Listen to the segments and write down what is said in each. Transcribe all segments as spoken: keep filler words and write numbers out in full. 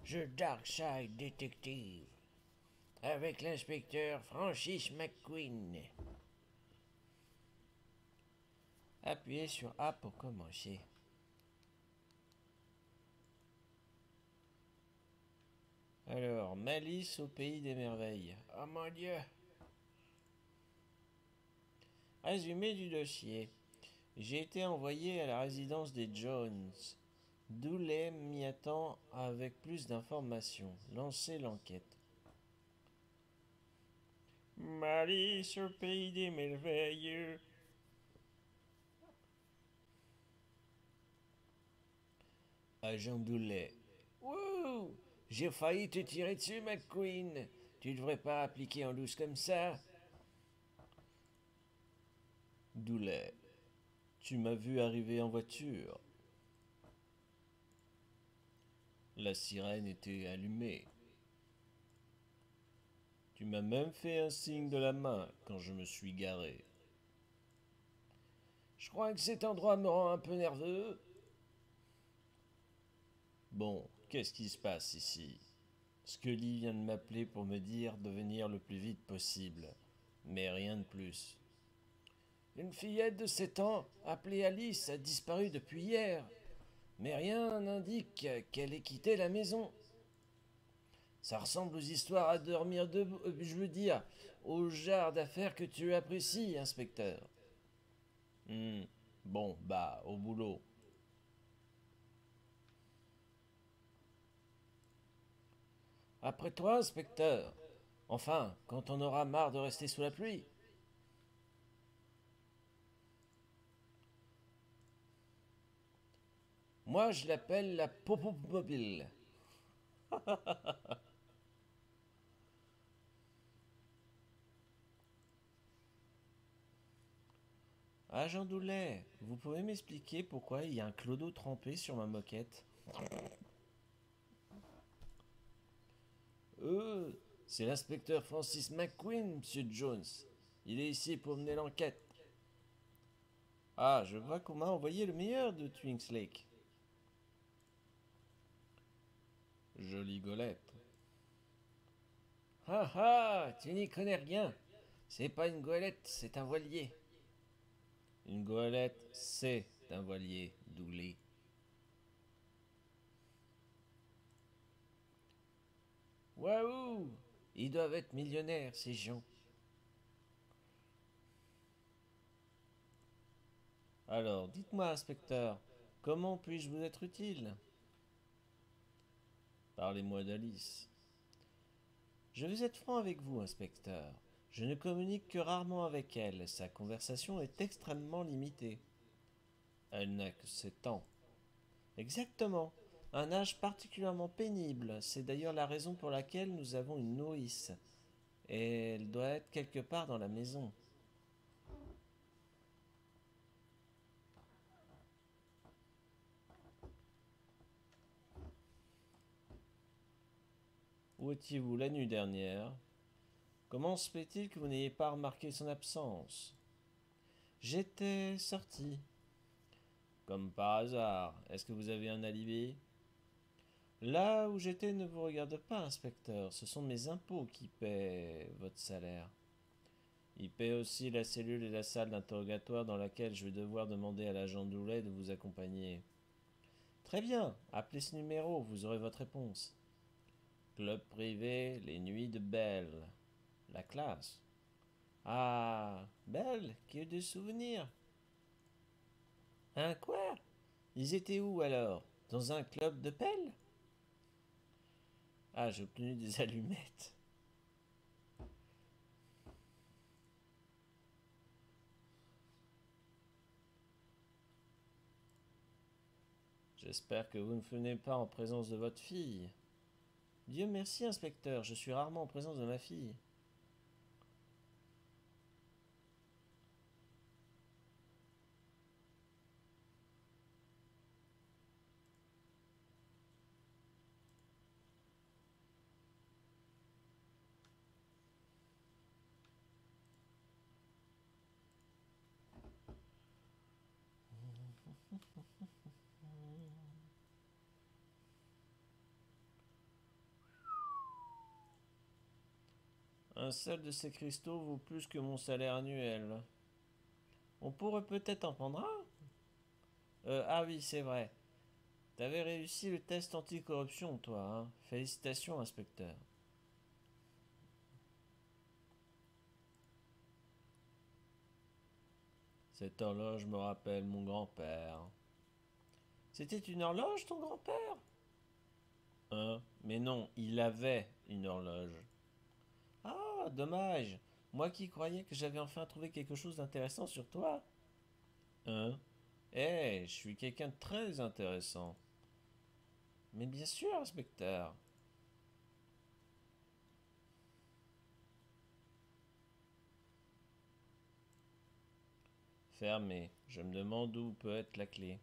The Dark Side Detective, avec l'inspecteur Francis McQueen. Appuyez sur A pour commencer. Alors, Malice au pays des merveilles. Oh mon Dieu! Résumé du dossier. J'ai été envoyé à la résidence des Jones. Dooley m'y attend avec plus d'informations. Lancez l'enquête. Malice au pays des merveilles. Agent Dooley. Wouh! J'ai failli te tirer dessus, McQueen. Tu devrais pas appliquer en douce comme ça. Dooley. Tu m'as vu arriver en voiture. La sirène était allumée. Tu m'as même fait un signe de la main quand je me suis garé. Je crois que cet endroit me rend un peu nerveux. Bon, qu'est-ce qui se passe ici? Scully vient de m'appeler pour me dire de venir le plus vite possible, mais rien de plus. Une fillette de sept ans, appelée Alice, a disparu depuis hier, mais rien n'indique qu'elle ait quitté la maison. Ça ressemble aux histoires à dormir debout, euh, je veux dire, au genre d'affaires que tu apprécies, inspecteur. Hmm, bon, bah, au boulot. Après toi, inspecteur. Enfin, quand on aura marre de rester sous la pluie. Moi, je l'appelle la popomobile. Agent Doulet, vous pouvez m'expliquer pourquoi il y a un clodo trempé sur ma moquette? Euh, c'est l'inspecteur Francis McQueen, monsieur Jones. Il est ici pour mener l'enquête. Ah, je vois qu'on m'a envoyé le meilleur de Twinks Lake. Jolie golette. Ah ah, tu n'y connais rien. C'est pas une goélette, c'est un voilier. Une goélette, c'est un voilier, Dooley. Waouh! Ils doivent être millionnaires, ces gens. Alors, dites-moi, inspecteur, comment puis-je vous être utile? Parlez-moi d'Alice. Je vais être franc avec vous, inspecteur. Je ne communique que rarement avec elle. Sa conversation est extrêmement limitée. Elle n'a que sept ans. Exactement. Un âge particulièrement pénible. C'est d'ailleurs la raison pour laquelle nous avons une nourrice. Et elle doit être quelque part dans la maison. Où étiez-vous la nuit dernière? Comment se fait-il que vous n'ayez pas remarqué son absence? J'étais sorti. Comme par hasard. Est-ce que vous avez un alibi? Là où j'étais ne vous regarde pas, inspecteur. Ce sont mes impôts qui paient votre salaire. Ils paient aussi la cellule et la salle d'interrogatoire dans laquelle je vais devoir demander à l'agent Doulet de vous accompagner. Très bien, appelez ce numéro, vous aurez votre réponse. Club privé, les nuits de Belle. La classe. Ah, Belle, que de souvenirs. Hein, quoi? Ils étaient où alors? Dans un club de pelle? Ah, j'ai obtenu des allumettes. J'espère que vous ne venez pas en présence de votre fille. Dieu merci, inspecteur, je suis rarement en présence de ma fille. Un seul de ces cristaux vaut plus que mon salaire annuel. On pourrait peut-être en prendre un. Euh, ah oui, c'est vrai. T'avais réussi le test anticorruption, toi, hein. Félicitations, inspecteur. Cette horloge me rappelle mon grand-père. C'était une horloge, ton grand-père? Hein? Mais non, il avait une horloge. Ah, dommage. Moi qui croyais que j'avais enfin trouvé quelque chose d'intéressant sur toi. Hein? Eh, je suis quelqu'un de très intéressant. Mais bien sûr, inspecteur. Fermé. Je me demande où peut être la clé.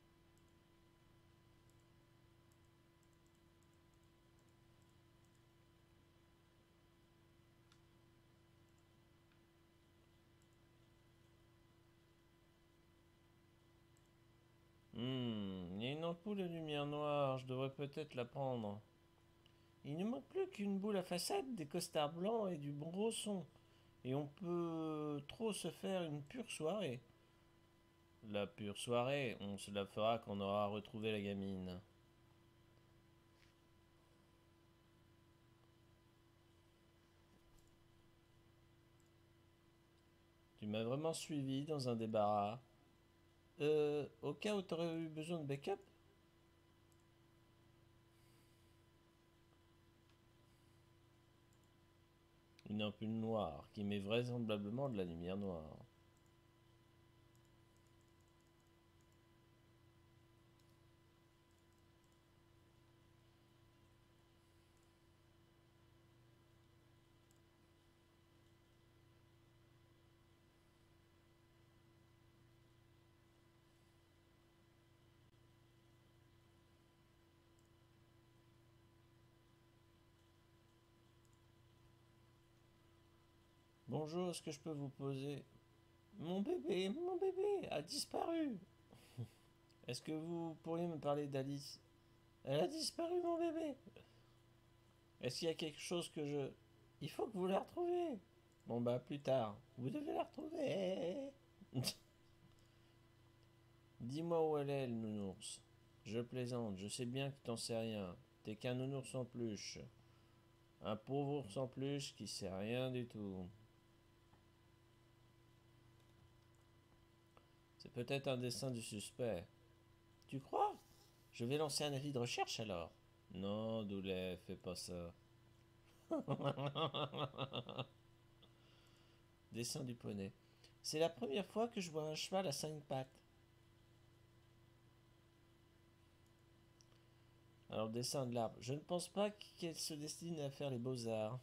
Hmm, il y a une ampoule de lumière noire, je devrais peut-être la prendre. Il ne manque plus qu'une boule à façade, des costards blancs et du bon gros son. Et on peut trop se faire une pure soirée. La pure soirée, on se la fera quand on aura retrouvé la gamine. Tu m'as vraiment suivi dans un débarras. Euh, au cas où t'aurais eu besoin de backup? Une ampoule noire qui met vraisemblablement de la lumière noire. Bonjour, est-ce que je peux vous poser... Mon bébé, mon bébé a disparu. Est-ce que vous pourriez me parler d'Alice? Elle a disparu, mon bébé. Est-ce qu'il y a quelque chose que je... Il faut que vous la retrouviez. Bon bah plus tard. Vous devez la retrouver. Dis-moi où elle est, le nounours. Je plaisante, je sais bien que t'en sais rien. T'es qu'un nounours en peluche. Un pauvre ours en peluche qui sait rien du tout. C'est peut-être un dessin du suspect. Tu crois? Je vais lancer un avis de recherche alors. Non, Doulet, fais pas ça. Dessin du poney. C'est la première fois que je vois un cheval à cinq pattes. Alors, dessin de l'arbre. Je ne pense pas qu'elle se destine à faire les beaux-arts.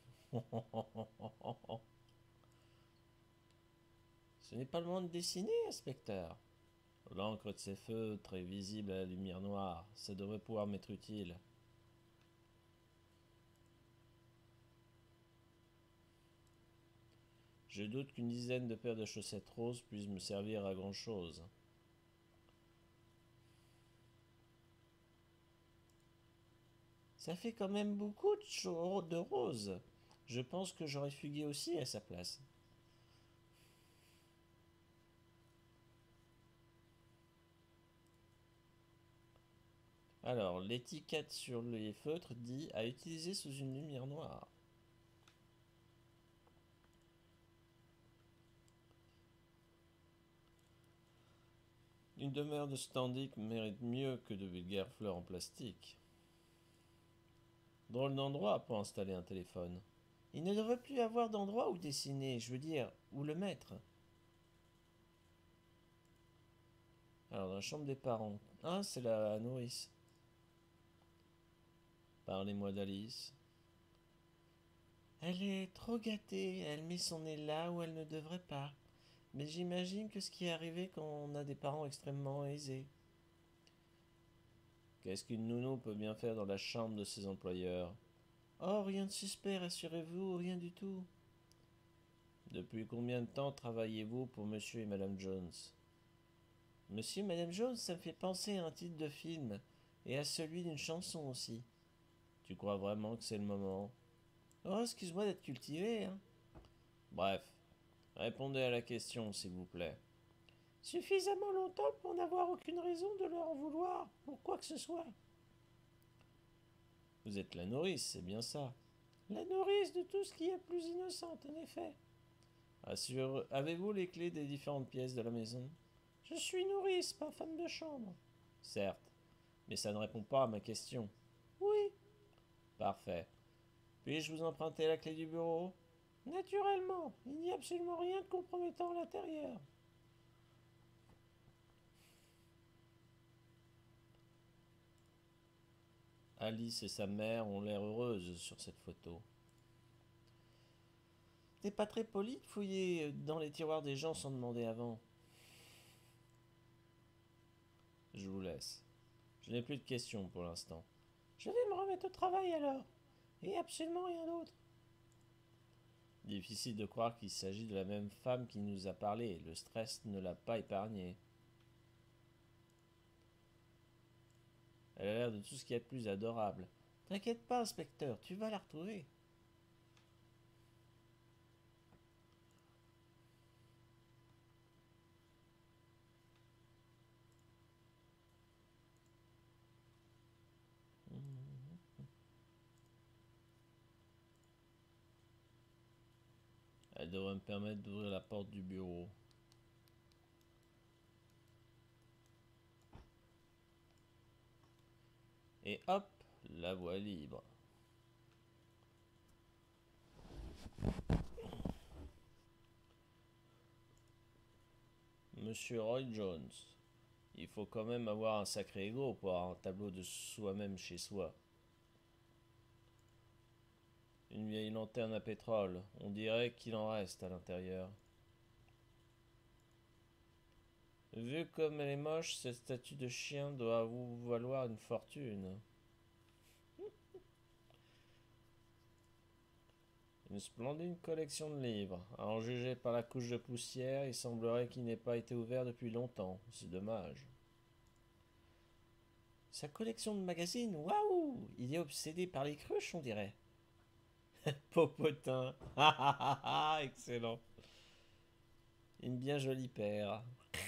Ce n'est pas le moment de dessiner, inspecteur. L'encre de ses feutres est visible à la lumière noire. Ça devrait pouvoir m'être utile. Je doute qu'une dizaine de paires de chaussettes roses puissent me servir à grand chose. Ça fait quand même beaucoup de, de roses. Je pense que j'aurais fugué aussi à sa place. Alors, l'étiquette sur les feutres dit à utiliser sous une lumière noire. Une demeure de Standic mérite mieux que de vulgaires fleurs en plastique. Drôle d'endroit pour installer un téléphone. Il ne devrait plus y avoir d'endroit où dessiner, je veux dire, où le mettre. Alors, dans la chambre des parents. Ah, c'est la nourrice. Parlez-moi d'Alice. Elle est trop gâtée, elle met son nez là où elle ne devrait pas. Mais j'imagine que ce qui est arrivé quand on a des parents extrêmement aisés. Qu'est-ce qu'une nounou peut bien faire dans la chambre de ses employeurs? Oh, rien de suspect, rassurez-vous, rien du tout. Depuis combien de temps travaillez-vous pour Monsieur et Madame Jones? Monsieur et Madame Jones, ça me fait penser à un titre de film, et à celui d'une chanson aussi. Tu crois vraiment que c'est le moment? Oh, excuse-moi d'être cultivé, hein. Bref, répondez à la question, s'il vous plaît. Suffisamment longtemps pour n'avoir aucune raison de leur en vouloir, pour quoi que ce soit. Vous êtes la nourrice, c'est bien ça. La nourrice de tout ce qui est plus innocent, en effet. Assure... Avez-vous les clés des différentes pièces de la maison? Je suis nourrice, pas femme de chambre. Certes, mais ça ne répond pas à ma question. Oui. Parfait. Puis-je vous emprunter la clé du bureau? Naturellement, il n'y a absolument rien de compromettant à l'intérieur. Alice et sa mère ont l'air heureuses sur cette photo. T'es pas très poli de fouiller dans les tiroirs des gens sans demander avant. Je vous laisse. Je n'ai plus de questions pour l'instant. Je vais me remettre au travail alors. Et absolument rien d'autre. Difficile de croire qu'il s'agit de la même femme qui nous a parlé. Le stress ne l'a pas épargnée. Elle a l'air de tout ce qu'il y a de plus adorable. T'inquiète pas, inspecteur, tu vas la retrouver. Elle devrait me permettre d'ouvrir la porte du bureau. Et hop, la voie libre. Monsieur Roy Jones, il faut quand même avoir un sacré ego pour avoir un tableau de soi-même chez soi. Une vieille lanterne à pétrole, on dirait qu'il en reste à l'intérieur. Vu comme elle est moche, cette statue de chien doit vous valoir une fortune. Une splendide collection de livres. À en juger par la couche de poussière, il semblerait qu'il n'ait pas été ouvert depuis longtemps. C'est dommage. Sa collection de magazines, waouh! Il est obsédé par les cruches, on dirait. Popotin. Excellent. Une bien jolie paire.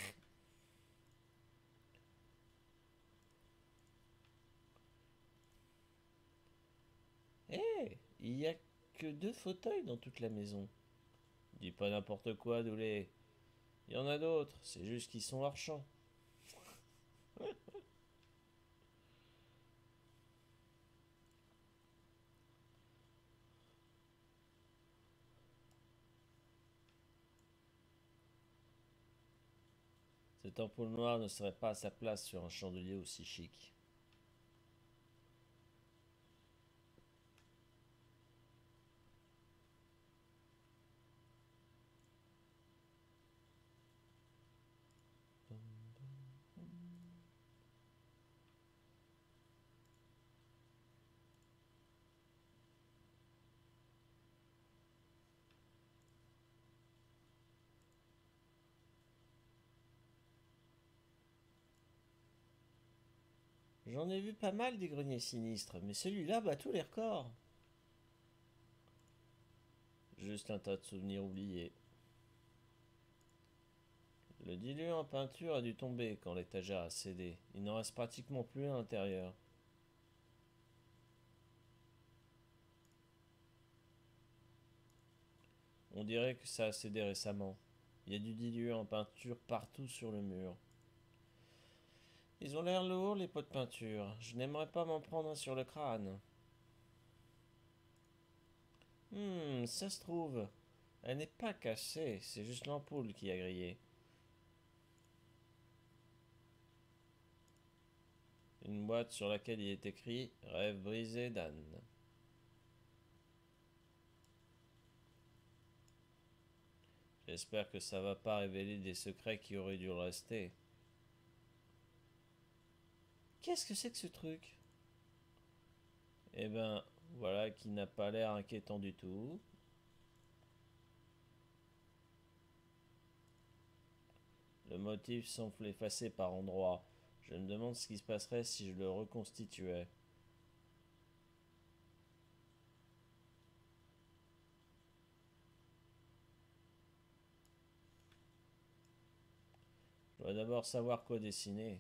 Hé, hey, il n'y a que deux fauteuils dans toute la maison. Dis pas n'importe quoi, Doulé. Il y en a d'autres, c'est juste qu'ils sont hors champ. Cette ampoule noire ne serait pas à sa place sur un chandelier aussi chic. J'en ai vu pas mal des greniers sinistres, mais celui-là bat tous les records. Juste un tas de souvenirs oubliés. Le diluant en peinture a dû tomber quand l'étagère a cédé. Il n'en reste pratiquement plus à l'intérieur. On dirait que ça a cédé récemment. Il y a du diluant en peinture partout sur le mur. Ils ont l'air lourds, les pots de peinture. Je n'aimerais pas m'en prendre un sur le crâne. Hmm, ça se trouve. Elle n'est pas cassée, c'est juste l'ampoule qui a grillé. Une boîte sur laquelle il est écrit « Rêve brisé d'Anne ». J'espère que ça va pas révéler des secrets qui auraient dû le rester. Qu'est-ce que c'est que ce truc? Eh ben, voilà qui n'a pas l'air inquiétant du tout. Le motif semble effacé par endroits. Je me demande ce qui se passerait si je le reconstituais. dois d'abord savoir quoi dessiner.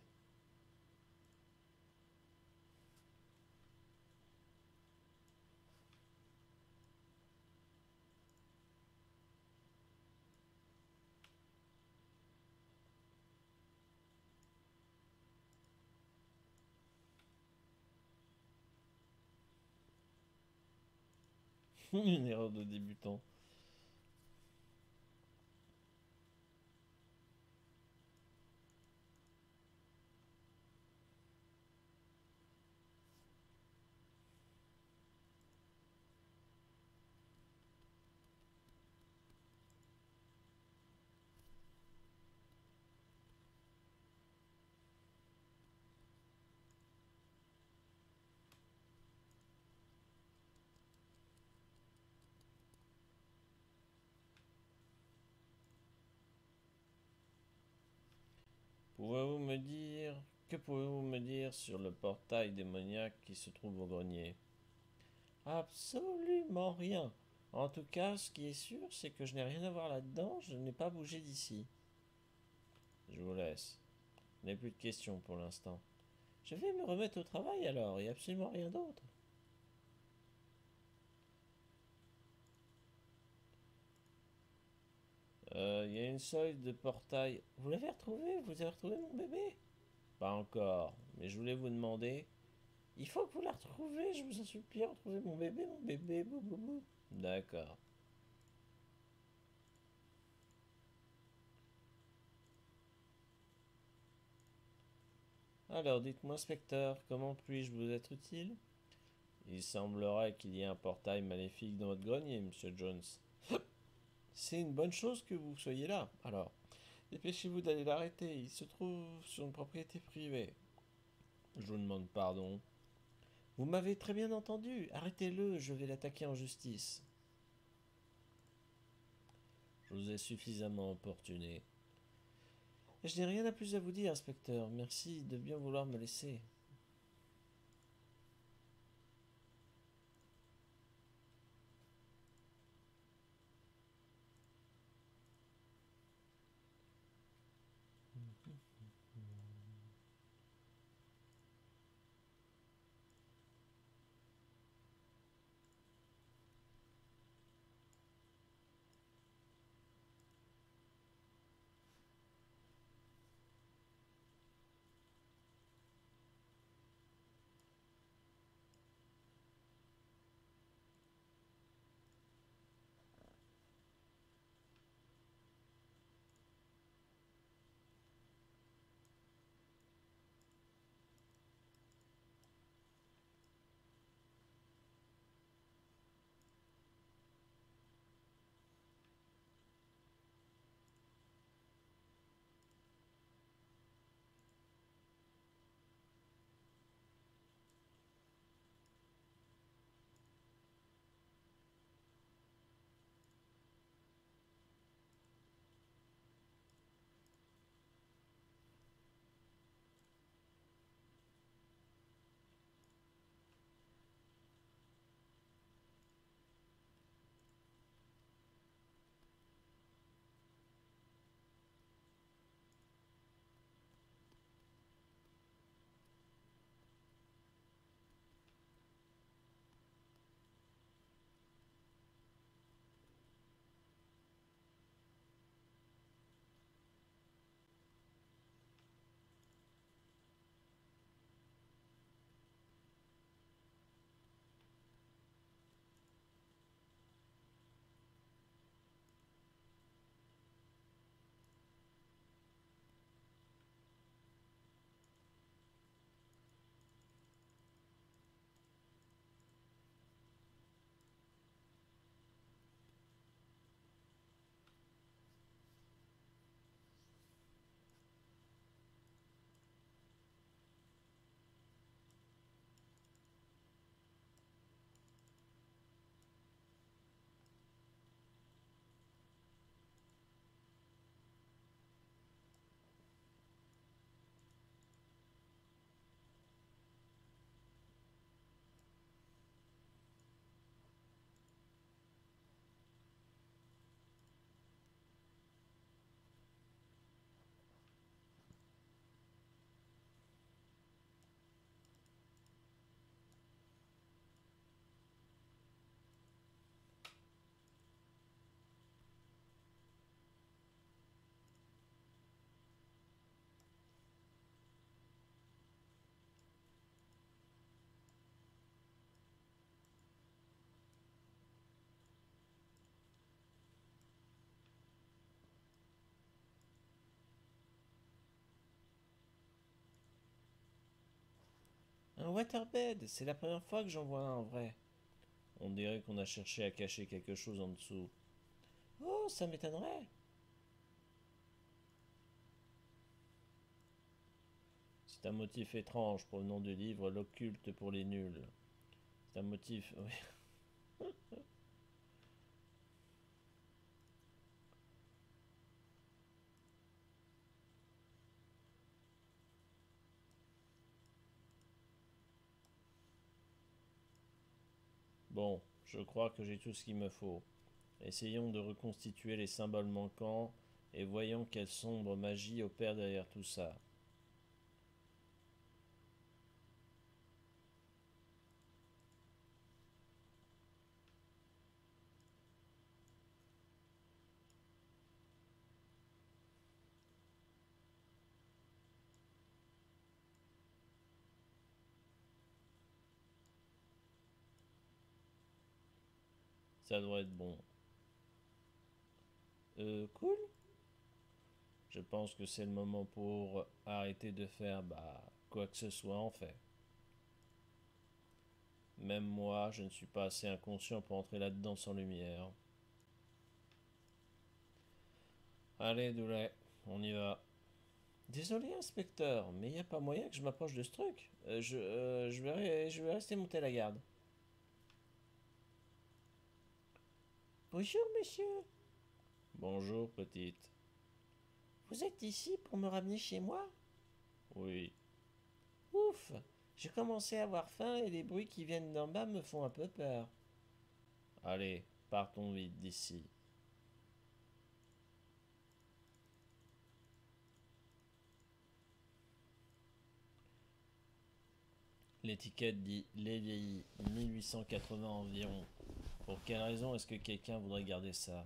Une erreur de débutant. Pouvez-vous me dire... Que pouvez-vous me dire sur le portail démoniaque qui se trouve au grenier? Absolument rien. En tout cas, ce qui est sûr, c'est que je n'ai rien à voir là-dedans, je n'ai pas bougé d'ici. Je vous laisse. Je n'ai plus de questions pour l'instant. Je vais me remettre au travail alors, et absolument rien d'autre. Euh, Il y a une solde de portail. Vous l'avez retrouvé? Vous avez retrouvé mon bébé? Pas encore, mais je voulais vous demander. Il faut que vous la retrouviez, je vous en supplie, retrouvez mon bébé, mon bébé, bou bou bou. D'accord. Alors, dites-moi, inspecteur, comment puis-je vous être utile? Il semblerait qu'il y ait un portail maléfique dans votre grenier, monsieur Jones. C'est une bonne chose que vous soyez là. Alors, dépêchez-vous d'aller l'arrêter. Il se trouve sur une propriété privée. Je vous demande pardon. Vous m'avez très bien entendu. Arrêtez-le, je vais l'attaquer en justice. Je vous ai suffisamment importuné. Je n'ai rien à plus à vous dire, inspecteur. Merci de bien vouloir me laisser. waterbed, c'est la première fois que j'en vois un en vrai. On dirait qu'on a cherché à cacher quelque chose en dessous. Oh, ça m'étonnerait. C'est un motif étrange provenant du livre L'occulte pour les nuls. C'est un motif... Oui. Bon, je crois que j'ai tout ce qu'il me faut. Essayons de reconstituer les symboles manquants et voyons quelle sombre magie opère derrière tout ça. Ça devrait être bon. Euh, cool. Je pense que c'est le moment pour arrêter de faire, bah, quoi que ce soit en fait. Même moi, je ne suis pas assez inconscient pour entrer là-dedans sans lumière. Allez, Doulet, on y va. Désolé, inspecteur, mais il n'y a pas moyen que je m'approche de ce truc. Euh, je, euh, je, vais, je vais rester monter la garde. Bonjour, monsieur. Bonjour, petite. Vous êtes ici pour me ramener chez moi? Oui. Ouf, j'ai commencé à avoir faim et les bruits qui viennent d'en bas me font un peu peur. Allez, partons vite d'ici. L'étiquette dit Lévy, mille huit cent quatre-vingts environ. Pour quelle raison est-ce que quelqu'un voudrait garder ça?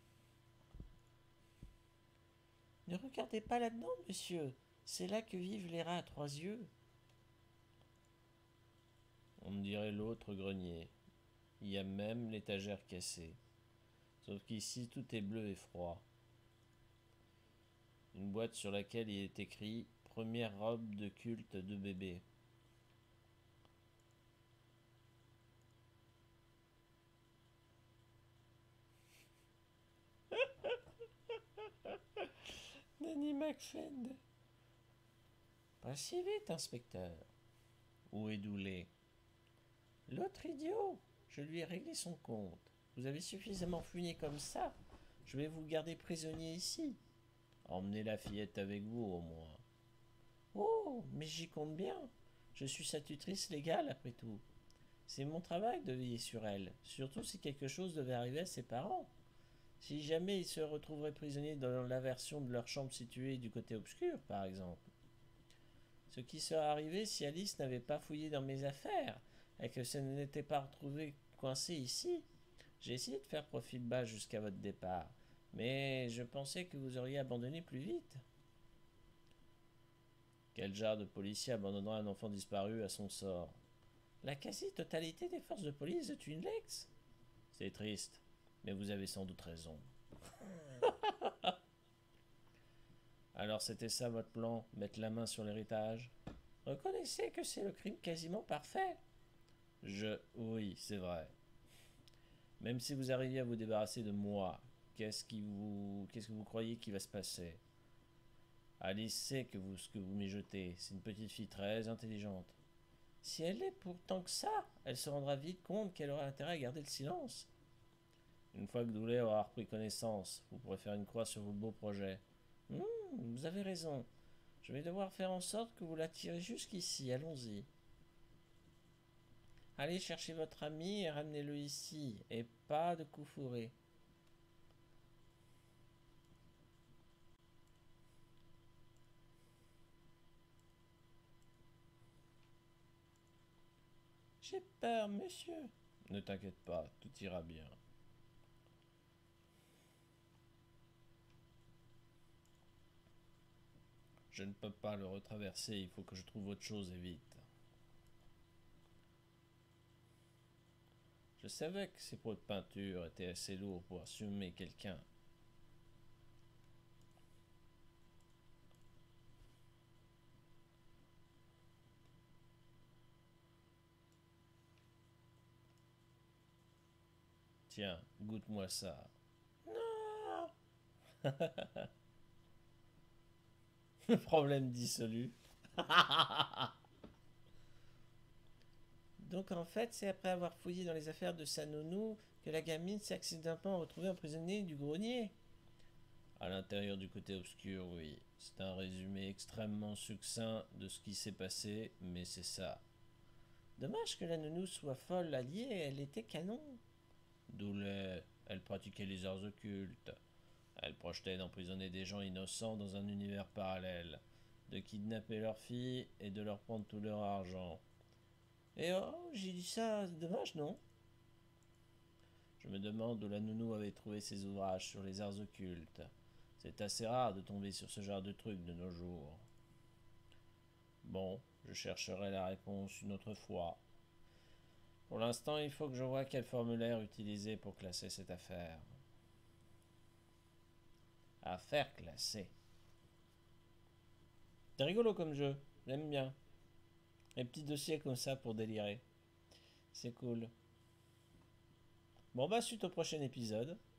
Ne regardez pas là-dedans, monsieur. C'est là que vivent les rats à trois yeux. On me dirait l'autre grenier. Il y a même l'étagère cassée. Sauf qu'ici, tout est bleu et froid. Une boîte sur laquelle il est écrit Première robe de culte de bébé. Nanny McFend. Pas si vite, inspecteur. Où est Doulé? L'autre idiot. Je lui ai réglé son compte. Vous avez suffisamment fouiné comme ça. Je vais vous garder prisonnier ici. Emmenez la fillette avec vous, au moins. Oh, mais j'y compte bien. Je suis sa tutrice légale, après tout. C'est mon travail de veiller sur elle, surtout si quelque chose devait arriver à ses parents. Si jamais ils se retrouveraient prisonniers dans l'aversion de leur chambre située du côté obscur, par exemple. Ce qui serait arrivé si Alice n'avait pas fouillé dans mes affaires et que ça ne n'était pas retrouvé coincé ici. J'ai essayé de faire profil bas jusqu'à votre départ, mais je pensais que vous auriez abandonné plus vite. Quel genre de policier abandonnera un enfant disparu à son sort? La quasi-totalité des forces de police de Twin Lakes. C'est triste, mais vous avez sans doute raison. Alors c'était ça votre plan, mettre la main sur l'héritage? Reconnaissez que c'est le crime quasiment parfait. Je... Oui, c'est vrai. Même si vous arriviez à vous débarrasser de moi, qu'est-ce qui vous... Qu'est-ce que vous croyez qui va se passer? Alice sait que vous, ce que vous mijotez. C'est une petite fille très intelligente. Si elle l'est pourtant que ça, elle se rendra vite compte qu'elle aura intérêt à garder le silence. Une fois que Doulé aura repris connaissance, vous pourrez faire une croix sur vos beaux projets. Mmh, vous avez raison. Je vais devoir faire en sorte que vous l'attirez jusqu'ici. Allons-y. Allez chercher votre ami et ramenez-le ici. Et pas de coup fourré. J'ai peur, monsieur. Ne t'inquiète pas, tout ira bien. Je ne peux pas le retraverser, il faut que je trouve autre chose et vite. Je savais que ces pots de peinture étaient assez lourds pour assumer quelqu'un. Tiens, goûte-moi ça. Non. Le problème dissolu. Donc en fait, c'est après avoir fouillé dans les affaires de sa nounou que la gamine s'est accidentellement retrouvée emprisonnée du grenier. À l'intérieur du côté obscur, oui. C'est un résumé extrêmement succinct de ce qui s'est passé, mais c'est ça. Dommage que la nounou soit folle alliée, elle était canon. D'où le... Elle pratiquait les arts occultes. Elle projetait d'emprisonner des gens innocents dans un univers parallèle, de kidnapper leurs filles et de leur prendre tout leur argent. Et oh, j'ai dit ça, dommage, non? Je me demande où la nounou avait trouvé ses ouvrages sur les arts occultes. C'est assez rare de tomber sur ce genre de truc de nos jours. Bon, je chercherai la réponse une autre fois. Pour l'instant, il faut que je vois quel formulaire utiliser pour classer cette affaire. Affaire classée. C'est rigolo comme jeu, j'aime bien. Les petits dossiers comme ça pour délirer. C'est cool. Bon bah suite au prochain épisode.